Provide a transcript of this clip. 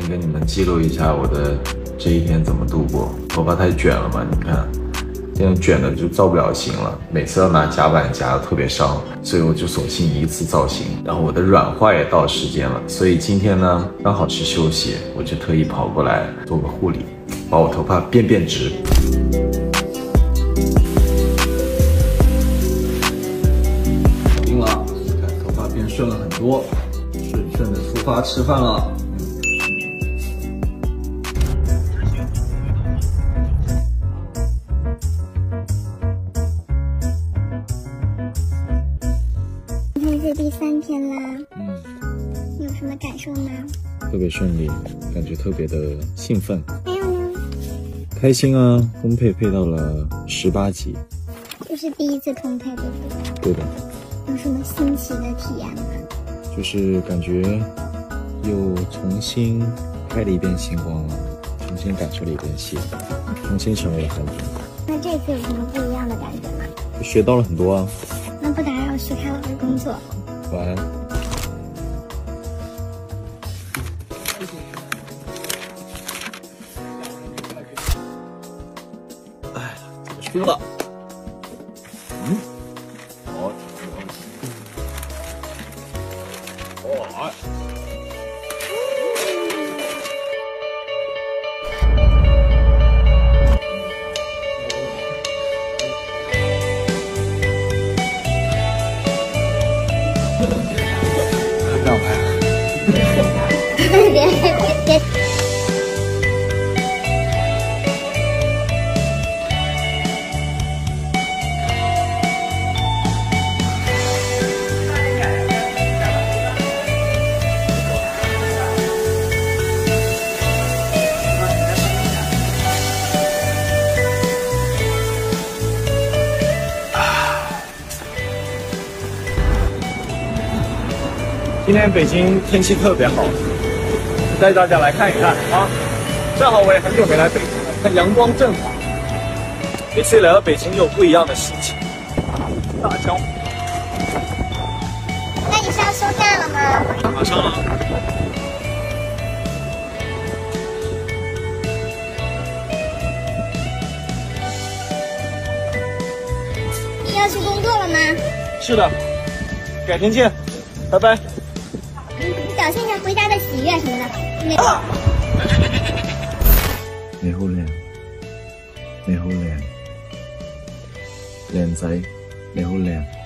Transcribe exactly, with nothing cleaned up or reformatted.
跟你们记录一下我的这一天怎么度过。头发太卷了嘛，你看，这样卷的就造不了型了，每次要拿夹板夹的特别伤，所以我就索性一次造型。然后我的软化也到时间了，所以今天呢刚好是休息，我就特意跑过来做个护理，把我头发变变直。搞定了，看头发变顺了很多，顺顺的出发吃饭了。 今天是第三天啦， 嗯， 你有什么感受吗？ 特别顺利，感觉特别的兴奋。 还有呢？ 开心啊！烘焙配到了十八级， 这是第一次烘焙，对不对？ 对的。 有什么新奇的体验吗？ 就是感觉又重新开了一遍星光了，重新感受了一遍戏，重新成为了韩总。 那这次有什么不一样的感觉吗？ 学到了很多啊。 那不打扰徐凯老师工作。 晚安。哎，怎么输了？嗯，好，哇！ 别别别！ 今天北京天气特别好。 带大家来看一看啊！正好我也很久没来北京了，看阳光正好。这次来到北京有不一样的心情。大江， 那你是要休假了吗？ 马上啊！ 你要去工作了吗？ 是的，改天见，拜拜。 你表现一下回家的喜悦什么的。 你好靚，你好靚，靚仔，你好靚。